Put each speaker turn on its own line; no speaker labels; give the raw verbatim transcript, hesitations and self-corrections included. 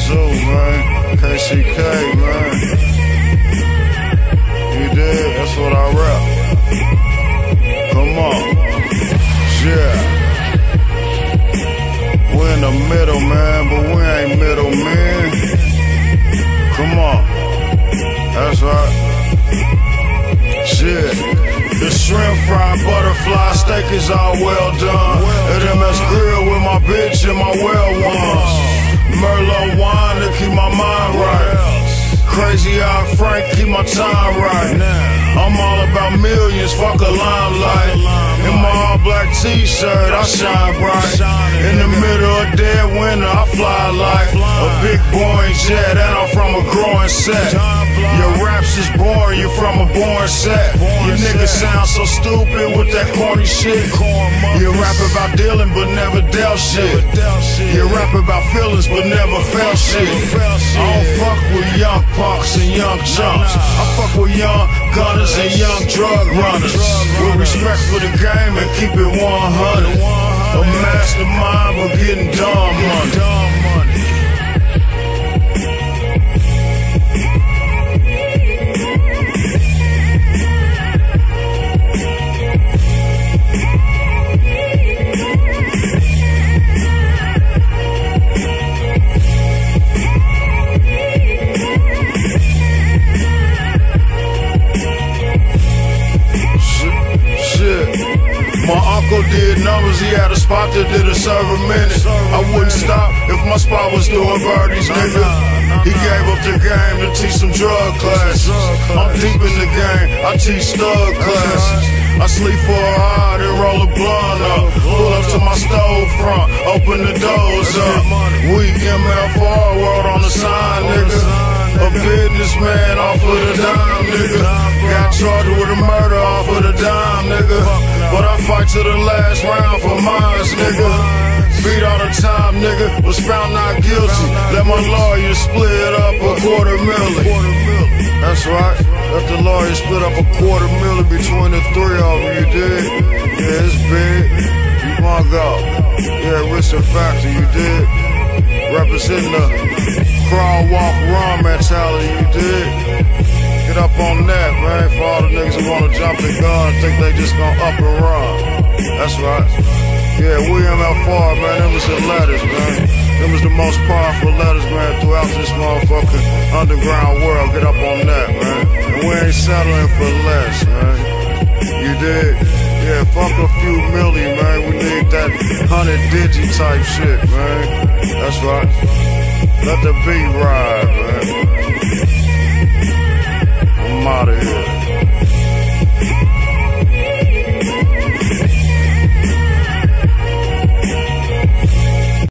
Zoo, man. K C K, man. You did? That's what I rap. Come on. Yeah. We're in the middle, man, but we ain't middle, man. Come on. That's right. Shit. The shrimp fried butterfly steak is all well done. At M S Grill with my bitch and my well ones. Merlot wine to keep my mind right. Crazy Eye Frank, keep my time right. I'm all about millions, fuck a limelight. In my all black t-shirt, I shine bright. In the middle of dead winter, I fly like a big Boeing jet, and I'm from a growing set. Your raps is boring, you from a boring set. You niggas sound so stupid with that corny shit. You rap about dealing but never dealt shit. You rap about feelings but never felt shit. I don't fuck with young punks and young chumps. I fuck with young gunners and young drug runners. With respect for the game and keep it one hundred. A mastermind but getting dumb money. My uncle did numbers, he had a spot that did a serve a minute. I wouldn't stop if my spot was doing birdies, nigga. He gave up the game to teach some drug classes. I'm deep in the game, I teach thug classes. I sleep for a high, then roll a blunt up. Pull up to my stove front, open the doors up. We M F R, world on the sign, nigga. A businessman off of the dime, nigga. Got charged with a murder off of the dime, nigga. But I fight to the last round for mines, nigga. Beat all the time, nigga. Was found not guilty. Let my lawyer split up a quarter million. That's right. Let the lawyer split up a quarter million between the three of them, you did? Yeah, it's big. You wanna go. Yeah, Rich and Factor, you did? Representing the crawl, walk, run mentality, you did? Get up on that, man, for all the niggas who wanna jump the gun and think they just gonna up and run. That's right. Yeah, we M F R, man, them was the letters, man. Them was the most powerful letters, man, throughout this motherfucking underground world. Get up on that, man. And we ain't settling for less, man. You did? Yeah, fuck a few milli, man. We need that hundred digi type shit, man. That's right. Let the beat ride, man.